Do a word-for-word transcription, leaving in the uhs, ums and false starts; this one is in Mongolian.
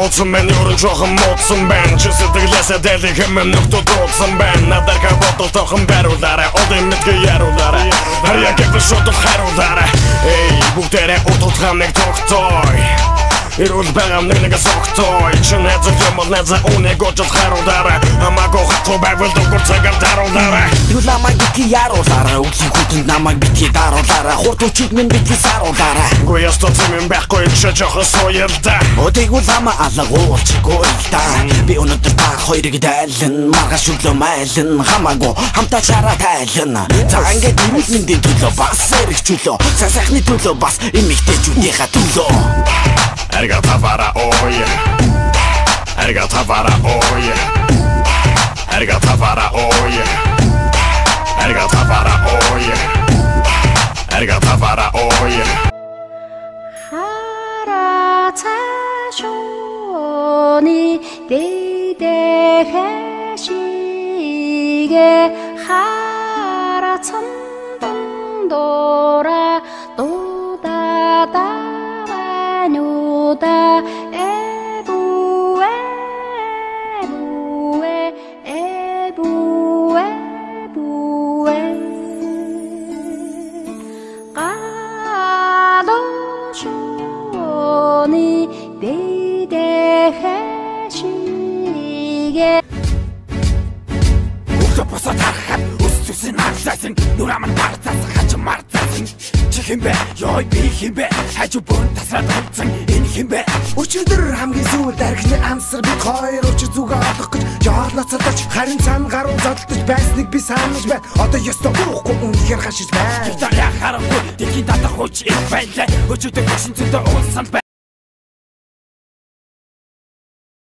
Онцон мен ерөн жоохон муудсан байна. Чи сэтгэлээсээ дэлийг хэмэм нүгтүүд дуудсан байна. Надад ка бодол тохон бариулаарай. Одын мэдгээ яруулаарай. Харьяа гэвэл шуудал хариулаарай. Эй, бүгдээрээ утутгамныг тогтоой. Ирүүл байгаа нэг нэг согтой. Чи найзах юм бол найзаа үнэ гожол харуулаарай. Хамаагүй хатуу байвал дугур цагаар даруулаарай. Юу намайг битгий яруулаарай. Үгийн хүтэнд намайг битгий даруулаарай. Хурдуучид минь битгий саруулаарай. Гүй ястаа зэмэн байхгүй чи жоохон соёлтой. Өдийгүүл хамаа алгуулчихгүй л та. Би өнөдөр та хоёрыг дайлан. Маргааш өглөө майлан. Хамаагүй хамтаа чараа тайлан. За ингээд эрүүл мэндийн төлөө бас эргчүүлөө. Сайн сайхны төлөө бас эмэгтэйчүүдийнхаа төлөө. Arigato para hoy. Arigato para hoy. Arigato para hoy. Arigato para hoy. Arigato para hoy. 하라차쇼니 데데해시게 하라천동도라 또다다 Nuda ebu ebu ebu ebu 가도쇼니 데데해시게 Uktoposa tarhat üstüsün arsasın Nuraman tarzasın hacı martasın Чихимбэ ёй би химбэ хажуу бөн тасраад хувцсан энэ химбэ өчигдөр хамгийн сүүл дархны амсар бид хоёр өчиг зүгээ олох гэж жоорлоцолдож харин цаана гаруй зодтолж байсныг би санаж байна одоо ёстой уухгүй үнэхээр хашиж байна Гитараа харахгүй дэлхийн татах хүч их байлаа өчигдөр хөшин цэдэ уулсан бай